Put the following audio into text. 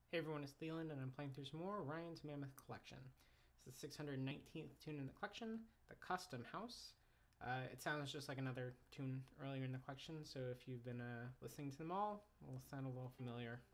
Hey everyone, it's Leland, and I'm playing through some more Ryan's Mammoth Collection. It's the 619th tune in the collection, the Custom House. It sounds just like another tune earlier in the collection, so if you've been listening to them all, it will sound a little familiar.